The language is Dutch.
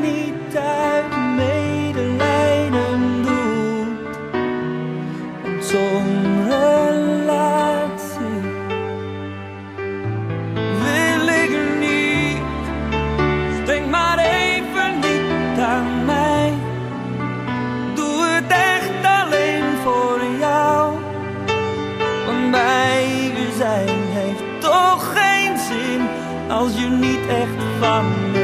niet uit medelijden doet. Want zo'n relatie wil ik niet. Dus denk maar even niet aan mij. Doe het echt alleen voor jou. Want bij je zijn heeft toch geen zin als je niet echt van me